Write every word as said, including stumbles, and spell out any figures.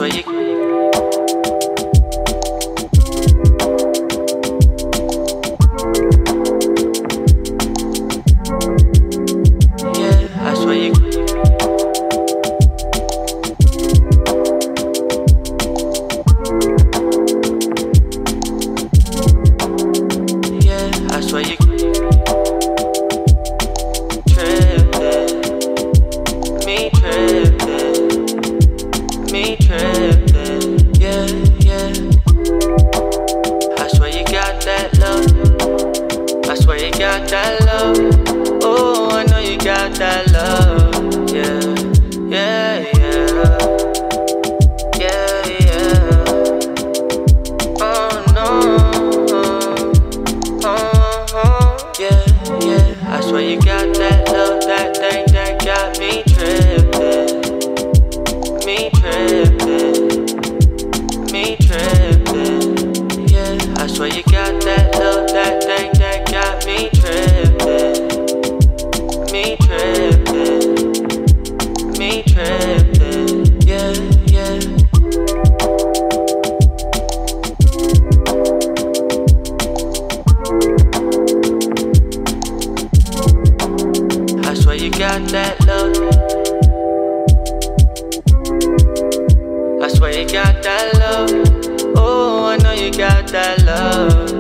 swear you. Yeah, I swear you. Yeah, I swear you. Trippin', me trippin', me trippin', yeah, yeah. I swear you got that love. I swear you got that love. Oh, I know you got that love. Yeah, yeah, yeah, yeah, yeah. Oh no, oh, oh, yeah, yeah. I swear you got that love, that thing that got me trippin', me trippin', me trippin'. Yeah, I swear you got that love, that thing that got me trippin', me trippin', me trippin'. Yeah, yeah. I swear you got that love. I swear you got that love. Oh, I know you got that love.